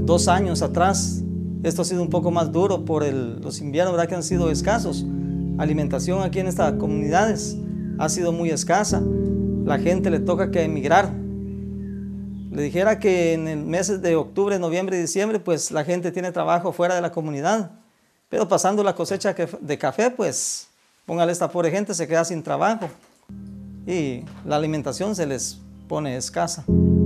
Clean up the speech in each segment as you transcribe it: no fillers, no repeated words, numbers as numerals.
2 años atrás. Esto ha sido un poco más duro por los inviernos, ¿verdad?, que han sido escasos. Alimentación aquí en estas comunidades ha sido muy escasa. La gente le toca que emigrar. Le dijera que en el meses de octubre, noviembre y diciembre, pues la gente tiene trabajo fuera de la comunidad. Pero pasando la cosecha de café, pues póngale, esta pobre gente se queda sin trabajo. Y la alimentación se les pone escasa.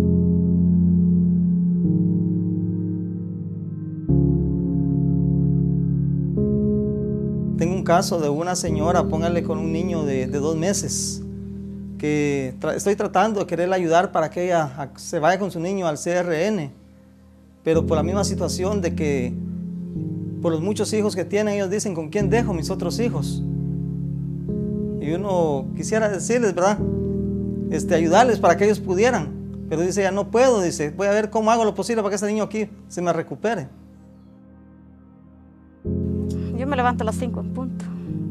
Tengo un caso de una señora, póngale, con un niño de 2 meses, que estoy tratando de quererle ayudar para que ella se vaya con su niño al CRN, pero por la misma situación de que por los muchos hijos que tienen, ellos dicen: ¿con quién dejo mis otros hijos? Y uno quisiera decirles, ¿verdad?, ayudarles para que ellos pudieran, pero dice: ya no puedo, dice, voy a ver cómo hago lo posible para que ese niño aquí se me recupere. Yo me levanto a las 5 en punto.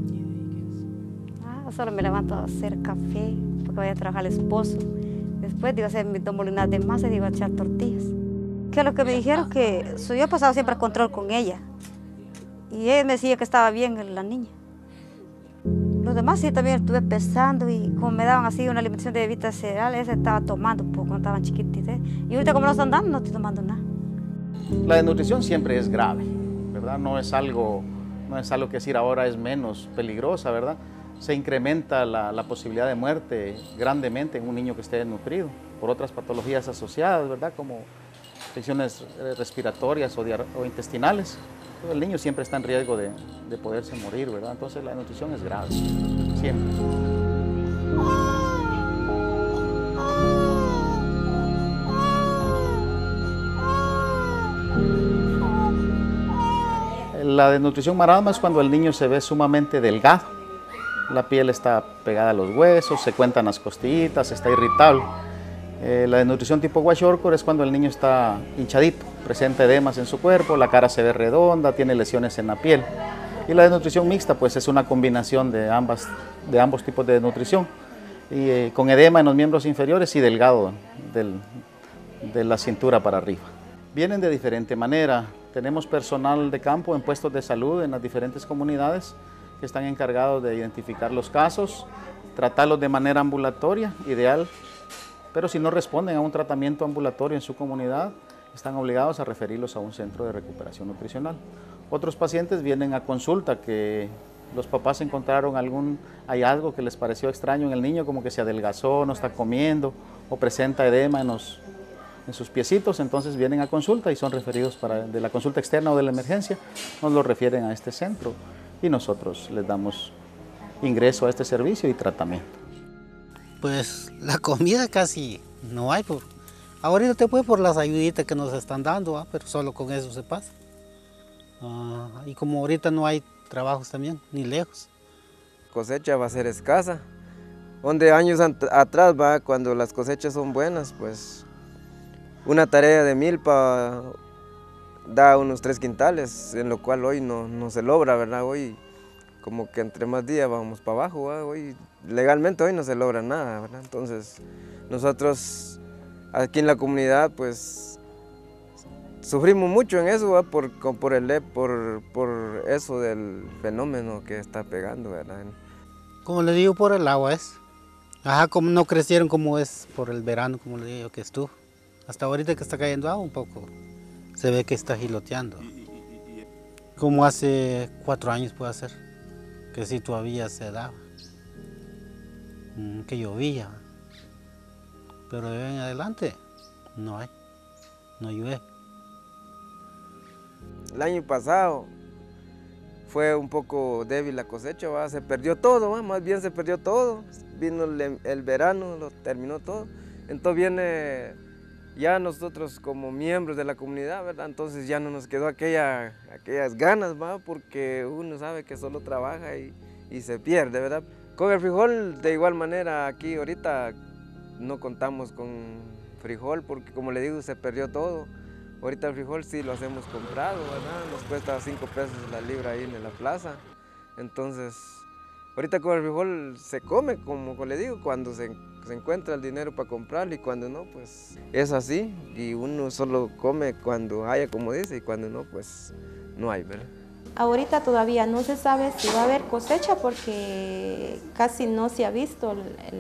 Solo me levanto a hacer café, porque voy a trabajar el esposo. Después digo, hacer mis 2 molinas de masa y digo, a echar tortillas. Que es lo que me dijeron, que yo he pasado siempre a control con ella. Y ella me decía que estaba bien la niña. Los demás sí también estuve pesando, y como me daban así una alimentación de bebitas cereales, esa estaba tomando cuando estaban chiquititas. Y ahorita, como no están dando, no estoy tomando nada. La desnutrición siempre es grave, ¿verdad? No es algo que decir ahora es menos peligrosa, ¿verdad? Se incrementa la posibilidad de muerte grandemente en un niño que esté desnutrido por otras patologías asociadas, ¿verdad?, como infecciones respiratorias o intestinales. El niño siempre está en riesgo de poderse morir, ¿verdad? Entonces la desnutrición es grave, siempre. La desnutrición marasma es cuando el niño se ve sumamente delgado. La piel está pegada a los huesos, se cuentan las costillitas, está irritable. La desnutrición tipo kwashiorkor es cuando el niño está hinchadito, presenta edemas en su cuerpo, la cara se ve redonda, tiene lesiones en la piel. Y la desnutrición mixta, pues, es una combinación de ambos tipos de desnutrición, y con edema en los miembros inferiores y delgado de la cintura para arriba. Vienen de diferente manera. Tenemos personal de campo en puestos de salud en las diferentes comunidades que están encargados de identificar los casos, tratarlos de manera ambulatoria, ideal, pero si no responden a un tratamiento ambulatorio en su comunidad, están obligados a referirlos a un centro de recuperación nutricional. Otros pacientes vienen a consulta que los papás encontraron algún hallazgo que les pareció extraño en el niño, como que se adelgazó, no está comiendo o presenta edema en sus piecitos, entonces vienen a consulta y son referidos de la consulta externa o de la emergencia, nos lo refieren a este centro y nosotros les damos ingreso a este servicio y tratamiento. Pues la comida casi no hay, ahorita te puede por las ayuditas que nos están dando, pero solo con eso se pasa. Y como ahorita no hay trabajos también, ni lejos. Cosecha va a ser escasa, donde años atrás, cuando las cosechas son buenas, pues una tarea de milpa da unos 3 quintales, en lo cual hoy no se logra, ¿verdad? Hoy como que entre más días vamos para abajo, ¿verdad? Hoy legalmente hoy no se logra nada, ¿verdad? Entonces nosotros aquí en la comunidad pues sufrimos mucho en eso, ¿verdad? por eso del fenómeno que está pegando, ¿verdad? Como le digo, por el agua es. Como no crecieron como es por el verano, como le digo que estuvo. Hasta ahorita que está cayendo agua un poco, se ve que está giloteando. Como hace 4 años puede ser, que sí todavía se daba, que llovía. Pero de ahí en adelante no hay, no llueve. El año pasado fue un poco débil la cosecha, ¿va? Se perdió todo, ¿va? Más bien se perdió todo. Vino el verano, lo terminó todo. Entonces viene ya nosotros como miembros de la comunidad, ¿verdad? Entonces ya no nos quedó aquellas ganas, ¿va? Porque uno sabe que solo trabaja y se pierde, ¿verdad? Con el frijol de igual manera, aquí ahorita no contamos con frijol porque, como le digo, se perdió todo. Ahorita el frijol sí lo hacemos comprado, ¿verdad? Nos cuesta 5 pesos la libra ahí en la plaza. Entonces, ahorita con el frijol se come, como le digo, cuando se se encuentra el dinero para comprarlo y cuando no, pues es así. Y uno solo come cuando haya, como dice, y cuando no, pues no hay, ¿verdad? Ahorita todavía no se sabe si va a haber cosecha porque casi no se ha visto,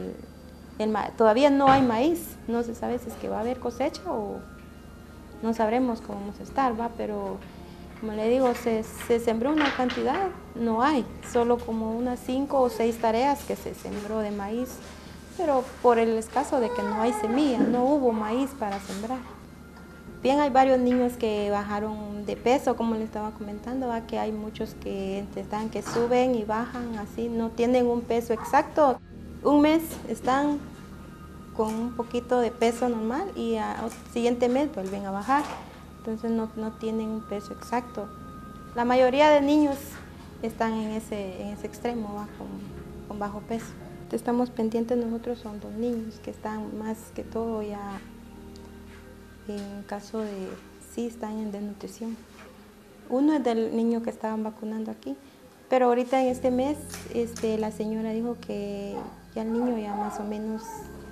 todavía no hay maíz, no se sabe si es que va a haber cosecha o no sabremos cómo vamos a estar, ¿va? Pero como le digo, se sembró una cantidad, no hay, solo como unas 5 o 6 tareas que se sembró de maíz, pero por el escaso de que no hay semilla, no hubo maíz para sembrar. Bien, hay varios niños que bajaron de peso, como les estaba comentando, ¿va? Que hay muchos que están que suben y bajan así, no tienen un peso exacto. Un mes están con un poquito de peso normal y al siguiente mes vuelven a bajar. Entonces no tienen un peso exacto. La mayoría de niños están en ese extremo, ¿va? Con bajo peso. Estamos pendientes nosotros, son 2 niños que están más que todo ya en caso de, sí están en desnutrición. Uno es del niño que estaban vacunando aquí, pero ahorita en este mes la señora dijo que ya el niño ya más o menos,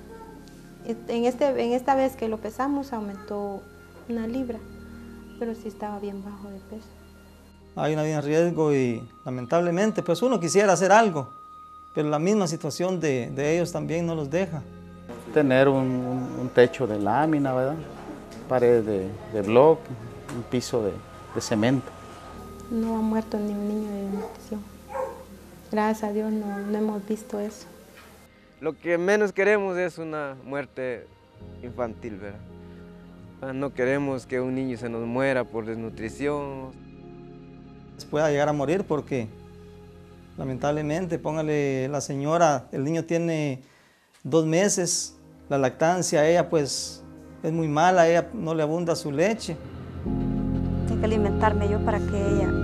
en esta vez que lo pesamos aumentó 1 libra, pero sí estaba bien bajo de peso. Hay una vida en riesgo y lamentablemente pues uno quisiera hacer algo, pero la misma situación de ellos también no los deja. Tener un techo de lámina, ¿verdad? Paredes de bloque, un piso de cemento. No ha muerto ni un niño de desnutrición. Gracias a Dios no hemos visto eso. Lo que menos queremos es una muerte infantil, ¿verdad? No queremos que un niño se nos muera por desnutrición. Pueda llegar a morir porque lamentablemente, póngale la señora, el niño tiene 2 meses, la lactancia, ella pues es muy mala, ella no le abunda su leche. Tengo que alimentarme yo para que ella